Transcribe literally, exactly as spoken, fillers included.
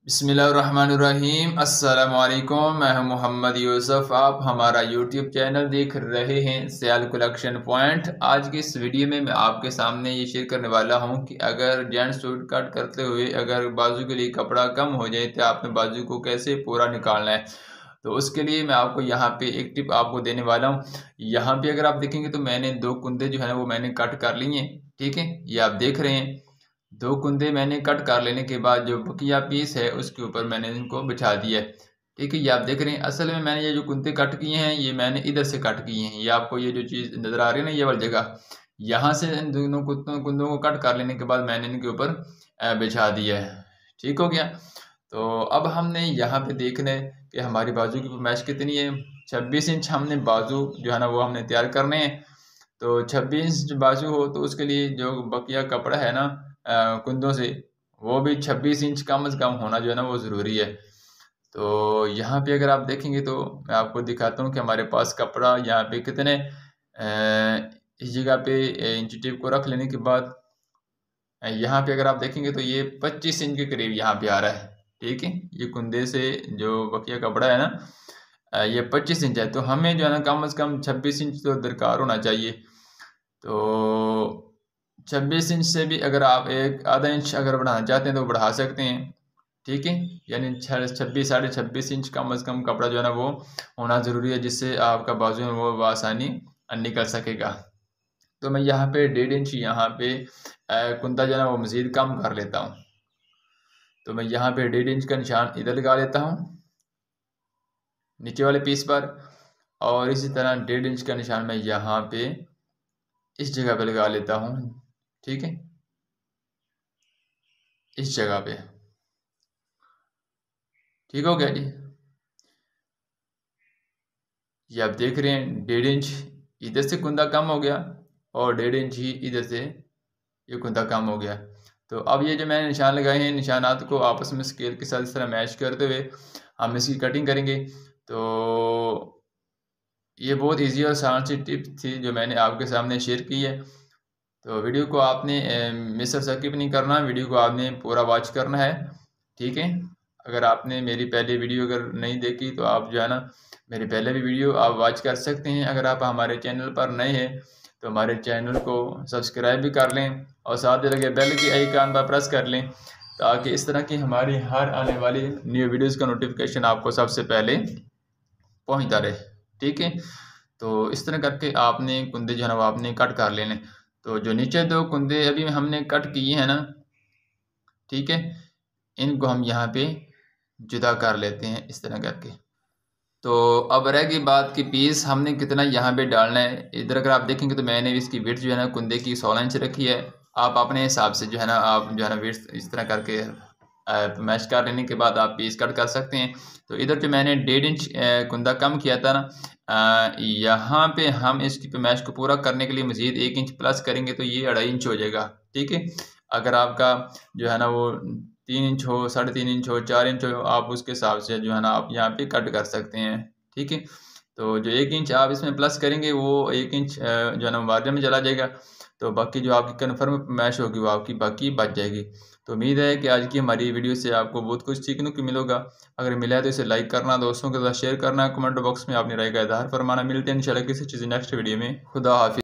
बिस्मिल्लाहिर्रहमानिर्रहीम। अस्सलामुअलैकुम। मैं हूं मोहम्मद यूसुफ। आप हमारा यूट्यूब चैनल देख रहे हैं सियाल कलेक्शन पॉइंट। आज की इस वीडियो में मैं आपके सामने ये शेयर करने वाला हूं कि अगर जेंट्स सूट कट करते हुए अगर बाजू के लिए कपड़ा कम हो जाए तो आपने बाजू को कैसे पूरा निकालना है। तो उसके लिए मैं आपको यहाँ पे एक टिप आपको देने वाला हूँ। यहाँ पे अगर आप देखेंगे तो मैंने दो कुंदे जो है ना वो मैंने कट कर लिए हैं। ठीक है, ये आप देख रहे हैं। दो कुंदे मैंने कट कर लेने के बाद जो बकिया पीस है उसके ऊपर मैंने इनको बिछा दिया है। ठीक है, ये आप देख रहे हैं। असल में मैंने ये जो कुंदे कट किए हैं ये मैंने इधर से कट किए हैं। ये आपको ये जो चीज़ नज़र आ रही है ना, ये वाली जगह, यहाँ से इन दोनों कुंदों कुंदों को कट कर लेने के बाद मैंने इनके ऊपर बिछा दिया है। ठीक हो गया। तो अब हमने यहाँ पे देखना है कि हमारी बाजू की पैमाइश कितनी है। छब्बीस इंच हमने बाजू जो है ना वो हमने तैयार करने हैं। तो छब्बीस इंच बाजू हो तो उसके लिए जो बकिया कपड़ा है ना कुंदों से, वो भी छब्बीस इंच कम से कम होना जो है ना वो ज़रूरी है। तो यहाँ पे अगर आप देखेंगे तो मैं आपको दिखाता हूँ कि हमारे पास कपड़ा यहाँ पे कितने इस जगह पे इंच टेप को रख लेने के बाद यहाँ पे अगर आप देखेंगे तो ये पच्चीस इंच के करीब यहाँ पे आ रहा है। ठीक है, ये कुंदे से जो बकिया कपड़ा है ना ये पच्चीस इंच है। तो हमें जो है ना कम से कम छब्बीस इंच तो दरकार होना चाहिए। तो छब्बीस इंच से भी अगर आप एक आधा इंच अगर बढ़ाना चाहते हैं तो बढ़ा सकते हैं। ठीक है, यानी छब्बीस साढ़े छब्बीस इंच कम से कम कपड़ा जो है ना वो होना ज़रूरी है, जिससे आपका बाजू में वो आसानी निकल सकेगा। तो मैं यहाँ पे डेढ़ इंच यहाँ पे कुंदा जो है ना वो मज़ीद कम कर लेता हूँ। तो मैं यहाँ पे डेढ़ इंच का निशान इधर लगा लेता हूँ नीचे वाले पीस पर, और इसी तरह डेढ़ इंच का निशान मैं यहाँ पे इस जगह पे लगा लेता हूँ। ठीक है, इस जगह पे। ठीक हो गया जी। ये आप देख रहे हैं डेढ़ इंच इधर से कुंदा कम हो गया और डेढ़ इंच ही इधर से ये कुंदा कम हो गया। तो अब ये जो मैंने निशान लगाए हैं, निशानात को आपस में स्केल के साथ इस तरह मैच करते हुए हम इसकी कटिंग करेंगे। तो ये बहुत इजी और आसान सी टिप थी जो मैंने आपके सामने शेयर की है। तो वीडियो को आपने मिस और स्किप नहीं करना, वीडियो को आपने पूरा वॉच करना है। ठीक है, अगर आपने मेरी पहले वीडियो अगर नहीं देखी तो आप जो है ना मेरी पहले भी वीडियो आप वॉच कर सकते हैं। अगर आप हमारे चैनल पर नए हैं तो हमारे चैनल को सब्सक्राइब भी कर लें और साथ ही लगे बेल की आइकन पर प्रेस कर लें, ताकि इस तरह की हमारी हर आने वाली न्यू वीडियोस का नोटिफिकेशन आपको सबसे पहले पहुंचता रहे। ठीक है, तो इस तरह करके आपने कुंदे जो है ना वो आपने कट कर लेने। तो जो नीचे दो कुंदे अभी हमने कट किए हैं ना, ठीक है, इनको हम यहाँ पे जुदा कर लेते हैं इस तरह करके। तो अब रह गई बात कि पीस हमने कितना यहाँ पे डालना है। इधर अगर आप देखेंगे तो मैंने इसकी विड्थ जो है ना कुंदे की सोलह इंच रखी है। आप अपने हिसाब से जो है ना आप जो है ना विड्थ इस तरह करके मैच कर लेने के बाद आप पीस कट कर सकते हैं। तो इधर जो मैंने डेढ़ इंच कुंदा कम किया था ना, यहाँ पे हम इसकी पैमाइश को पूरा करने के लिए मज़ीद एक इंच प्लस करेंगे तो ये अढ़ाई इंच हो जाएगा। ठीक है, अगर आपका जो है ना वो तीन इंच हो, साढ़े तीन इंच हो, चार इंच हो, आप उसके हिसाब से जो है ना आप यहाँ पे कट कर सकते हैं। ठीक है, तो जो एक इंच आप इसमें प्लस करेंगे वो एक इंच जो है ना मार्जिन में चला जाएगा। तो बाकी जो आपकी कन्फर्म पैमाइश होगी वो आपकी बाकी बच जाएगी। तो उम्मीद है कि आज की हमारी वीडियो से आपको बहुत कुछ सीखने को मिलेगा। अगर मिला है तो इसे लाइक करना, दोस्तों के साथ शेयर करना, कमेंट बॉक्स में अपनी राय का इज़हार फरमाना। मिलते हैं इंशाल्लाह किसी चीज़ नेक्स्ट वीडियो में। खुदा हाफिज़।